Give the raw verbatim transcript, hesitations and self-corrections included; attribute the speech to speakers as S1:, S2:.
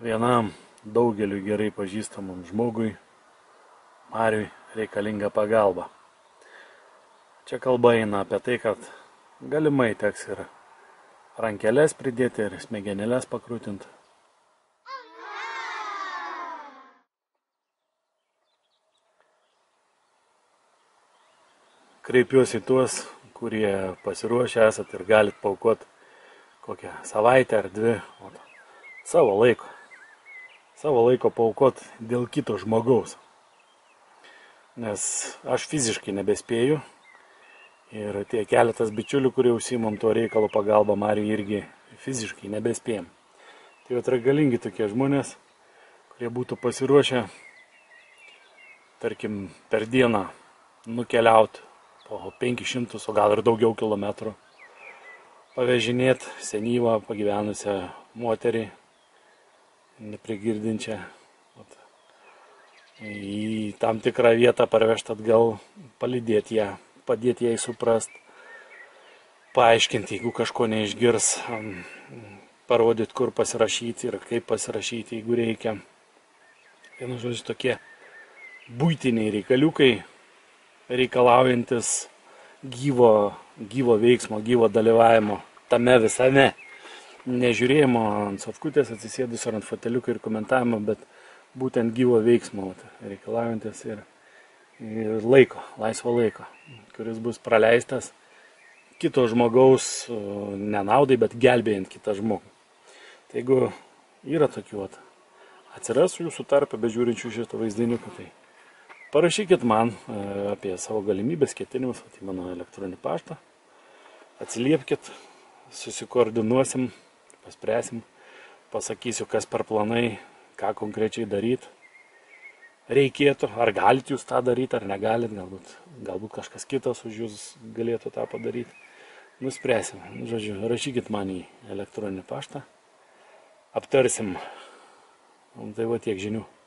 S1: Vienam daugeliu gerai pažįstamam žmogui, Mariui, reikalinga pagalba. Čia kalba eina apie tai, kad galimai teks ir rankelės pridėti ir smegenėlės pakrūtinti. Kreipiuosi tuos, kurie pasiruošę esat ir galit paaukoti kokią savaitę ar dvi savo laiko. Savo laiko paaukoti dėl kito žmogaus. Nes aš fiziškai nebespėju ir tie keletas bičiulių, kurie užsiimam to reikalo pagalba Mariui, irgi fiziškai nebespėjom. Tai yra galingi tokie žmonės, kurie būtų pasiruošę, tarkim, per dieną nukeliauti po penkis šimtus, o gal ir daugiau kilometrų, pavežinėti senyvą pagyvenusią moterį, neprigirdinčią, į tam tikrą vietą parvežti atgal, palydėti ją, padėti jai suprast, paaiškinti, jeigu kažko neišgirs, parodyti, kur pasirašyti ir kaip pasirašyti, jeigu reikia. Vienu žodžiu, tokie buitiniai reikaliukai, reikalaujantis gyvo, gyvo veiksmo, gyvo dalyvavimo tame visame. Nežiūrėjimo ant sofkutės atsisėdus ar ant foteliuko ir komentavimo, bet būtent gyvo veiksmo reikalaujantis ir, ir laiko, laisvo laiko, kuris bus praleistas kito žmogaus nenaudai, bet gelbėjant kitą žmogų. Tai jeigu yra tokių, atsiras jūsų tarpe bežiūrinčių šitą vaizdiniuką, tai parašykit man apie savo galimybės, ketinimus, tai mano elektroninį paštą, atsiliepkit, susikoordinuosim, paspręsim, pasakysiu, kas per planai, ką konkrečiai daryti reikėtų, ar galite jūs tą daryti, ar negalit, galbūt, galbūt kažkas kitas už jūs galėtų tą padaryti. Nuspręsim, žodžiu, rašykit man į elektroninį paštą, aptarsim, tai va tiek žinių.